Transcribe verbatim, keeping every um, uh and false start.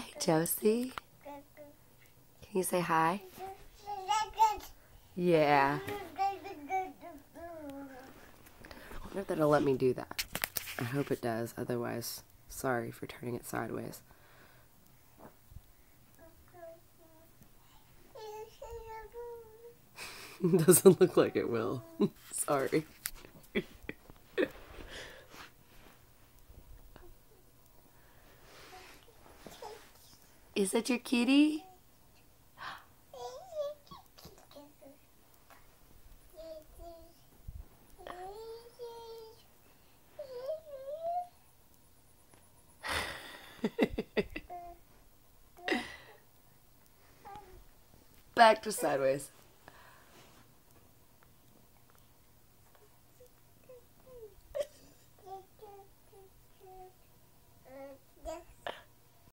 Hey, Josie. Can you say hi? Yeah. I wonder if that'll let me do that. I hope it does. Otherwise, sorry for turning it sideways. Doesn't look like it will. Sorry. Is that your kitty? Back to sideways.